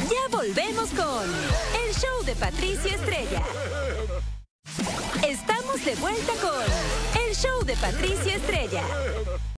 Ya volvemos con el show de Patricia Estrella. Estamos de vuelta con el show de Patricia Estrella.